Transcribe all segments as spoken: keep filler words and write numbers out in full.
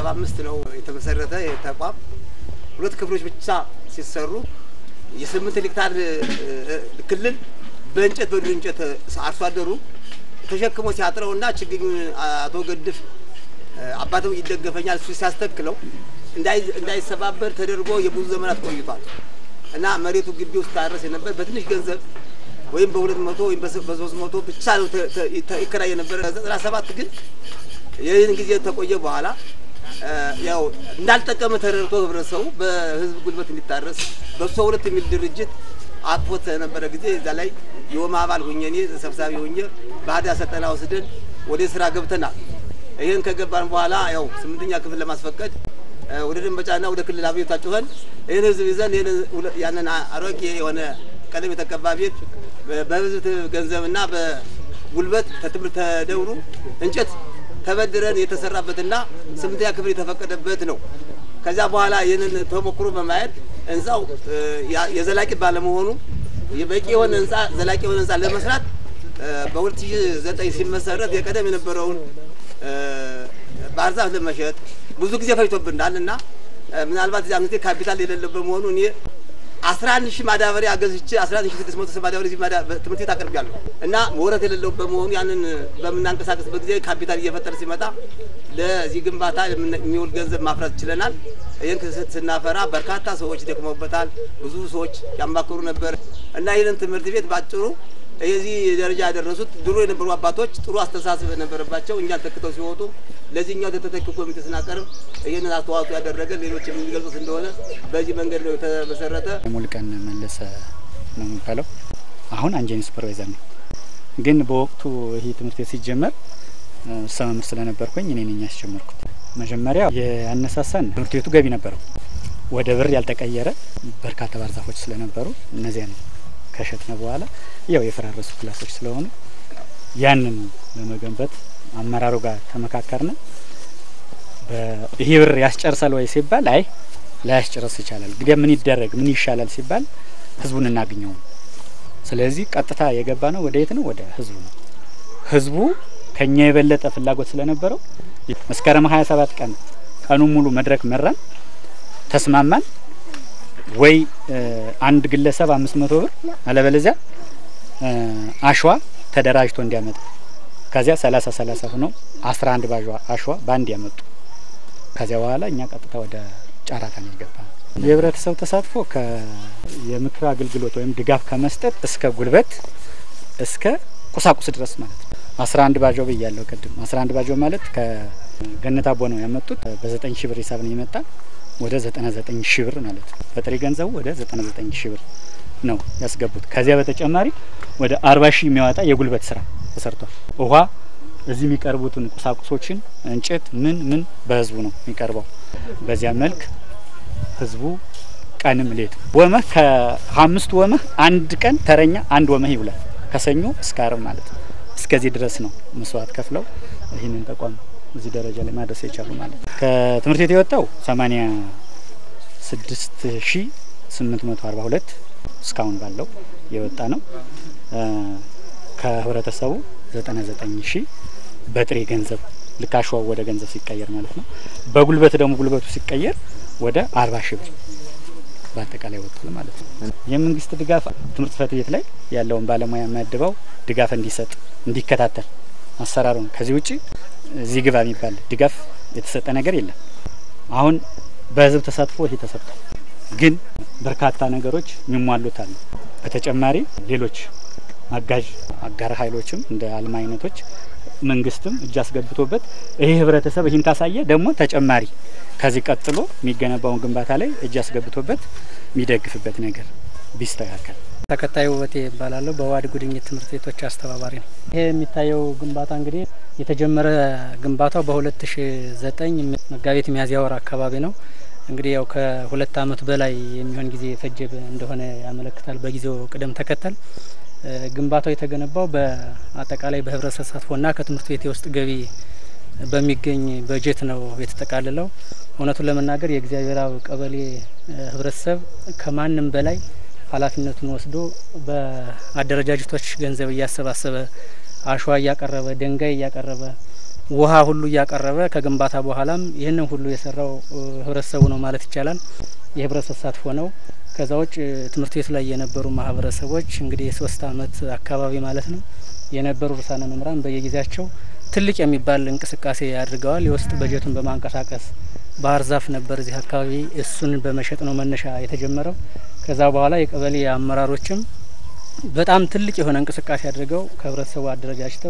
ሰባ አምስት ነው የተመሰረተ የተቋም ሁለት ክፍሎች ብቻ ሲሰሩ የስምንት ሄክታር ክልል በእንጨት በዱር እንጨት አርሶ አደሩ ተሸክሞ ሲያጥረውና ችግኝ አቶ ገድፍ አባቱ ይደገፈኛል እሱ ሲያስተክለው እንዳይ እንዳይሰባበር ተደርጎ የብዙ ዘመናት ቆይቷል እና መሬቱ ግቢ ውስጥ ታረሰ ነበር በትንሽ ገንዘብ ወይም በሁለት መቶ ወይም በሶስት መቶ ብቻ ነው ይከራይ ነበር ዘጠና ሰባት ግን የይን ጊዜ ተቆየ በኋላ ያው እንዳልተጠቀመ ተረርቶ ህብረተሰቡ በህዝብ ጉልበት እንዲታረስ በሶ ሁለት የሚል ድርጅት አጥፎት ነበር ጊዜ እዛ ላይ የወማ አባል ሆኜ ተሰብሳቢ ሆኜ ባዳ ሰጠና ወስደን ወደ ስራ ገብተናል ይሄን ከገባን በኋላ ያው ስምንተኛ ክፍል ለማስፈቀድ ወደ ደንበጫና ወደ ክልል አብዮት አጭሆን ይሄን ህዝብ ይዘን ያንን አሮጌ የሆነ ቀለም የተቀባ ቤት በህዝብ ገንዘብና በጉልበት ተትምር ተደውሩ እንጨት ተበድረን የተሰራበትና ስምንተኛ ክፍል የተፈቀደበት ነው ከዛ በኋላ ይሄንን ተሞክሮ በማየት እንዛው የዘላቂ ባለመሆኑ የበቂ የሆነ እንዛ ዘላቂ የሆነ እንዛ ለመስራት በ2009 ሲመሰረት የቀደም የነበረውን ባርዛፍ ለመሸጥ ብዙ ጊዜ ፈይቶብናልና ምናልባት እዛ እንግዲህ ካፒታል የሌለው በመሆኑ እኔ አስራ አንድ ሺህ ማዳበሪያ ገዝቼ አስራ አንድ ሺህ ስድስት መቶ ማዳበሪያ እዚህ ትምህርት ቤት አቀርባለሁ እና ወረት የሌለው በመሆኑ ያንን በመናንቀሳቀስበት ጊዜ ካፒታል እየፈጠረ ሲመጣ ለዚህ ግንባታ የሚውል ገንዘብ ማፍራት ይችላል ይሄን ስናፈራ በርካታ ሰዎች ደክመውበታል ብዙ ሰዎች ያማከሩ ነበር እና ይሄን ትምህርት ቤት ባጭሩ እዚህ ደረጃ ያደረሱት ድሮ የነበሩ አባቶች ጥሩ አስተሳሰብ ነበርባቸው እኛን ተከተው ሲወጡ ለዚህኛው ተተተክኮ ኮሚቴ ስናቀርብ ይሄንን አስተዋጽኦ ያደረገ ሌሎች የሚገልጹት እንደሆነ በዚህ መንገድ ነው የተመሰረተ ሙልቀን መለሰ ነው የሚባለው አሁን አንጀኒ ሱፐርቫይዘር ነው ግን በወቅቱ ይሄ ትምህርት ቤት ሲጀመር ሰመም ስለነበርኩኝ እኔ ነኝ ያስጀመርኩት መጀመሪያ ያነሳሳን ትምህርት ቤቱ ገቢ ነበረው ወደ ብር ያልተቀየረ በርካታ ባርዛፎች ስለነበሩ እነዚያ ነው ከሸጥነ በኋላ ያው የፈራረሱ ክላሶች ስለሆኑ ያንን ለመገንባት አመራሩ ጋር ተመካከርነ በይሄ ብር ያስጨርሳል ወይ ሲባል አይ ላያስጨርስ ይችላል ግን ምን ይደረግ ምን ይሻላል ሲባል ህዝቡን እናገኘው ስለዚህ ቀጥታ የገባ ነው ወደ የት ነው ወደ ህዝቡ ነው ህዝቡ ከኛ የበለጠ ፍላጎት ስለነበረው መስከረም ሃያ ሰባት ቀን ቀኑን ሙሉ መድረክ መራን ተስማማን ወይ አንድ ግለሰብ አምስት መቶ ብር አለበለዚያ አሽዋ ተደራጅቶ እንዲያመጣ ከዚያ ሰላሳ ሰላሳ ሆኖ አስራ አንድ ባጅዋ አሽዋ ባንድ ያመጡ ከዚያ በኋላ እኛ ቀጥታ ወደ ጫራታ ነው የገባነው የህብረተሰቡ ተሳትፎ ከየምክር አገልግሎት ወይም ድጋፍ ከመስጠት እስከ ጉልበት እስከ ቁሳቁስ ድረስ ማለት ነው አስራ አንድ ባጆ በያለው ቀድም አስራ አንድ ባጆ ማለት ከገነታ ቦ ነው ያመጡት በዘጠኝ ሺህ ብር ሂሳብ ነው የመጣ ወደ ዘጠና ዘጠኝ ሺህ ብር ማለት ነው በጥሬ ገንዘቡ ወደ ዘጠና ዘጠኝ ሺህ ብር ነው ያስገቡት ከዚያ በተጨማሪ ወደ አርባ ሺህ የሚያወጣ የጉልበት ስራ ተሰርቷል ውሃ እዚህ የሚቀርቡትን ቁሳቁሶችን እንጨት ምን ምን በህዝቡ ነው የሚቀርበው በዚያ መልክ ህዝቡ ቀንም ሌት ወመህ ከአምስት ወመህ አንድ ቀን ተረኛ አንድ ወመህ ይውላል ከሰኞ እስከ ዓርብ ማለት ነው እስከዚህ ድረስ ነው መስዋዕት ከፍለው ይሄንን ተቋም እዚህ ደረጃ ላይ ማድረስ የቻሉ ማለት ነው ከትምህርት ቤት የወጣው ሰማንያ ስድስት ሺህ ስምንት መቶ አርባ ሁለት እስካሁን ባለው የወጣ ነው ከህብረተሰቡ ዘጠና ዘጠኝ ሺህ በጥሬ ገንዘብ ልካሽዋው ወደ ገንዘብ ሲቀየር ማለት ነው በጉልበት ደግሞ ጉልበቱ ሲቀየር ወደ አርባ ሺህ ብር በአጠቃላይ ወጥቷል ማለት ነው የመንግስት ድጋፍ ትምህርት ፈት ቤት ላይ ያለውን ባለሙያ ማድባው ድጋፍ እንዲሰጥ እንዲከታተል አሰራሩን ከዚህ ውጪ እዚህ ግባ የሚባል ድጋፍ የተሰጠ ነገር የለም አሁን በህዝብ ተሳትፎ ይሄ ተሰጥቷል ግን በርካታ ነገሮች የሚሟሉት አሉ በተጨማሪ ሌሎች አጋዥ አጋር ኃይሎችም እንደ አልማ አይነቶች መንግስትም እጅ አስገብቶበት ይሄ ህብረተሰብ ይሄን ታሳየ ደግሞ ተጨማሪ ከዚህ ቀጥሎ የሚገነባውን ግንባታ ላይ እጅ አስገብቶበት የሚደግፍበት ነገር ቢስተካከል ተከታዩ ወቴ ይባላል በዋድ ጉድኝት ትምህርት ቤቶች አስተባባሪ ነው ይሄ የሚታየው ግንባታ እንግዲህ የተጀመረ ግንባታው በ2009 መጋቢት ሚያዝያ ወር አካባቢ ነው እንግዲህ ያው ከሁለት አመት በላይ የሚሆን ጊዜ ፈጀበ እንደሆነ ያመለክታል በጊዜው ቅደም ተከተል ግንባታው የተገነባው በአጠቃላይ በህብረተሰብ ተሳትፎና ከትምህርት ቤት ውስጥ ገቢ በሚገኝ በጀት ነው የተጠቃለለው እውነቱን ለመናገር የእግዚአብሔራው ቀበሌ ህብረተሰብ ከማንም በላይ ኃላፊነቱን ወስዶ በአደረጃጀቶች ገንዘብ እያሰባሰበ አሽዋ እያቀረበ ድንጋይ እያቀረበ ውሃ ሁሉ እያቀረበ ከግንባታ በኋላም ይህንን ሁሉ የሰራው ህብረተሰቡ ነው ማለት ይቻላል። የህብረተሰብ ተሳትፎ ነው። ከዛ ውጭ ትምህርት ቤቱ ላይ የነበሩ ማህበረሰቦች እንግዲህ የሶስት አመት አካባቢ ማለት ነው የነበሩ ርዕሳነ መምህራን በየጊዜያቸው ትልቅ የሚባል እንቅስቃሴ ያድርገዋል። የውስጥ በጀቱን በማንቀሳቀስ ባህር ዛፍ ነበር እዚህ አካባቢ እሱን በመሸጥ ነው መነሻ የተጀመረው። ከዛ በኋላ የቀበሌ አመራሮችም በጣም ትልቅ የሆነ እንቅስቃሴ አድርገው ከህብረተሰቡ አደረጃጅተው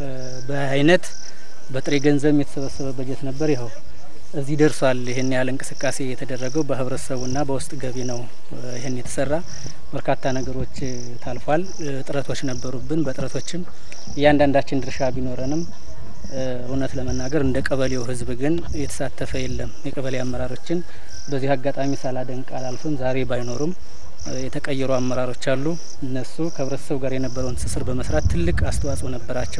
በአይነት በጥሬ ገንዘብ የተሰበሰበ በጀት ነበር። ይኸው እዚህ ደርሷል። ይሄን ያህል እንቅስቃሴ የተደረገው በህብረተሰቡና በውስጥ ገቢ ነው። ይሄን የተሰራ በርካታ ነገሮች ታልፏል። ጥረቶች ነበሩብን። በጥረቶችም እያንዳንዳችን ድርሻ ቢኖረንም እውነት ለመናገር እንደ ቀበሌው ህዝብ ግን የተሳተፈ የለም። የቀበሌ አመራሮችን በዚህ አጋጣሚ ሳላደንቅ አላልፍም። ዛሬ ባይኖሩም የተቀየሩ አመራሮች አሉ። እነሱ ከህብረተሰቡ ጋር የነበረውን ትስስር በመስራት ትልቅ አስተዋጽኦ ነበራቸው።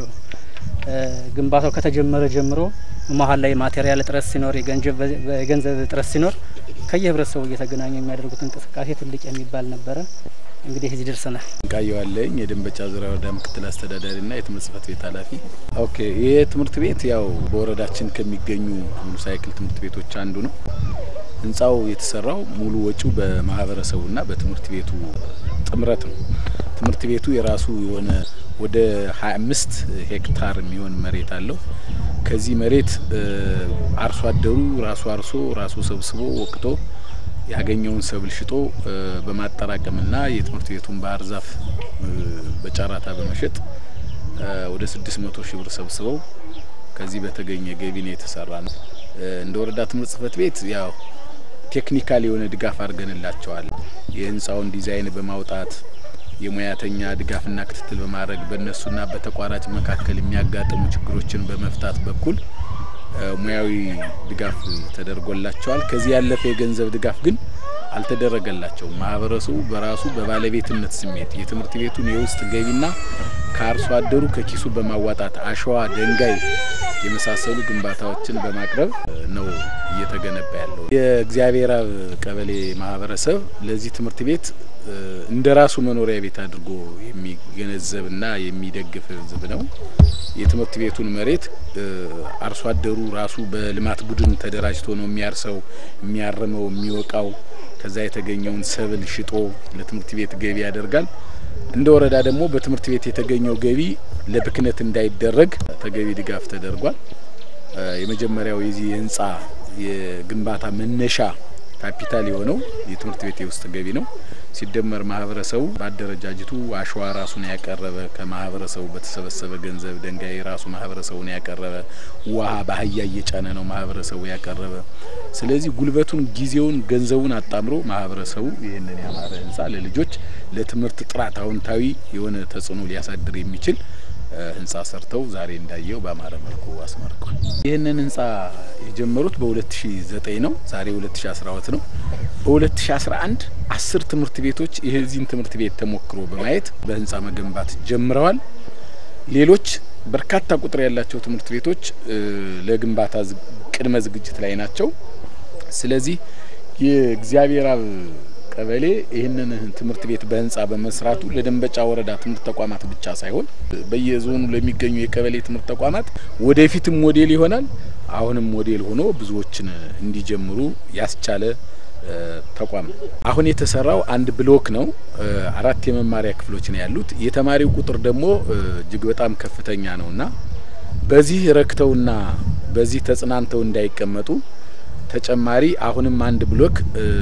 ግንባታው ከተጀመረ ጀምሮ መሀል ላይ ማቴሪያል እጥረት ሲኖር የገንዘብ እጥረት ሲኖር ከየህብረተሰቡ እየተገናኙ የሚያደርጉት እንቅስቃሴ ትልቅ የሚባል ነበረ። እንግዲህ እዚህ ደርሰናል። ቃየዋለኝ የደንበጫ ዙሪያ ወረዳ ምክትል አስተዳዳሪና የትምህርት ጽሕፈት ቤት ኃላፊ። ኦኬ ይሄ ትምህርት ቤት ያው በወረዳችን ከሚገኙ ሙሉ ሳይክል ትምህርት ቤቶች አንዱ ነው። ህንጻው የተሰራው ሙሉ ወጪው በማህበረሰቡና በትምህርት ቤቱ ጥምረት ነው። ትምህርት ቤቱ የራሱ የሆነ ወደ ሀያ አምስት ሄክታር የሚሆን መሬት አለው። ከዚህ መሬት አርሶ አደሩ ራሱ አርሶ ራሱ ሰብስቦ ወቅቶ ያገኘውን ሰብል ሽጦ በማጠራቀምና የትምህርት ቤቱን ባህር ዛፍ በጫራታ በመሸጥ ወደ ስድስት መቶ ሺህ ብር ሰብስበው ከዚህ በተገኘ ገቢ ነው የተሰራ ነው። እንደ ወረዳ ትምህርት ጽሕፈት ቤት ያው ቴክኒካል የሆነ ድጋፍ አድርገንላቸዋል። የህንጻውን ዲዛይን በማውጣት የሙያተኛ ድጋፍና ክትትል በማድረግ በእነሱና በተቋራጭ መካከል የሚያጋጥሙ ችግሮችን በመፍታት በኩል ሙያዊ ድጋፍ ተደርጎላቸዋል። ከዚህ ያለፈ የገንዘብ ድጋፍ ግን አልተደረገላቸውም። ማህበረሰቡ በራሱ በባለቤትነት ስሜት የትምህርት ቤቱን የውስጥ ገቢና ከአርሶ አደሩ ከኪሱ በማዋጣት አሸዋ፣ ድንጋይ የመሳሰሉ ግንባታዎችን በማቅረብ ነው እየተገነባ ያለው። የእግዚአብሔር አብ ቀበሌ ማህበረሰብ ለዚህ ትምህርት ቤት እንደራሱ መኖሪያ ቤት አድርጎ የሚገነዘብና የሚደግፍ ህዝብ ነው። የትምህርት ቤቱን መሬት አርሶ አደሩ ራሱ በልማት ቡድን ተደራጅቶ ነው የሚያርሰው፣ የሚያርመው፣ የሚወቃው። ከዛ የተገኘውን ሰብል ሽጦ ለትምህርት ቤት ገቢ ያደርጋል። እንደ ወረዳ ደግሞ በትምህርት ቤት የተገኘው ገቢ ለብክነት እንዳይደረግ ተገቢ ድጋፍ ተደርጓል። የመጀመሪያው የዚህ ህንጻ የግንባታ መነሻ ካፒታል የሆነው የትምህርት ቤት የውስጥ ገቢ ነው። ሲደመር ማህበረሰቡ ባደረጃጅቱ አሸዋ ራሱን ያቀረበ ከማህበረሰቡ በተሰበሰበ ገንዘብ ድንጋይ ራሱ ማህበረሰቡን ያቀረበ ውሃ ባህያ እየጫነ ነው ማህበረሰቡ ያቀረበ። ስለዚህ ጉልበቱን ጊዜውን ገንዘቡን አጣምሮ ማህበረሰቡ ይሄንን ያማረ ህንጻ ለልጆች ለትምህርት ጥራት አውንታዊ የሆነ ተጽዕኖ ሊያሳድር የሚችል ህንጻ ሰርተው ዛሬ እንዳየው በአማረ መልኩ አስመርቀዋል። ይህንን ህንጻ የጀመሩት በሁለት ሺ ዘጠኝ ነው። ዛሬ ሁለት ሺ አስራ ሁለት ነው። በሁለት ሺ አስራ አንድ አስር ትምህርት ቤቶች የዚህን ትምህርት ቤት ተሞክሮ በማየት በህንጻ መገንባት ጀምረዋል። ሌሎች በርካታ ቁጥር ያላቸው ትምህርት ቤቶች ለግንባታ ቅድመ ዝግጅት ላይ ናቸው። ስለዚህ የእግዚአብሔር አብ ቀበሌ ይህንን ትምህርት ቤት በህንጻ በመስራቱ ለደንበጫ ወረዳ ትምህርት ተቋማት ብቻ ሳይሆን በየዞኑ ለሚገኙ የቀበሌ ትምህርት ተቋማት ወደፊትም ሞዴል ይሆናል። አሁንም ሞዴል ሆኖ ብዙዎችን እንዲጀምሩ ያስቻለ ተቋም። አሁን የተሰራው አንድ ብሎክ ነው። አራት የመማሪያ ክፍሎች ነው ያሉት። የተማሪው ቁጥር ደግሞ እጅግ በጣም ከፍተኛ ነውና በዚህ ረክተውና በዚህ ተጽናንተው እንዳይቀመጡ ተጨማሪ አሁንም አንድ ብሎክ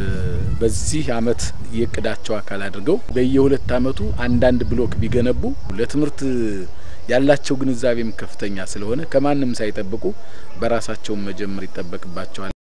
በዚህ አመት የቅዳቸው አካል አድርገው በየሁለት አመቱ አንዳንድ ብሎክ ቢገነቡ ለትምህርት ያላቸው ግንዛቤም ከፍተኛ ስለሆነ ከማንም ሳይጠብቁ በራሳቸው መጀመር ይጠበቅባቸዋል።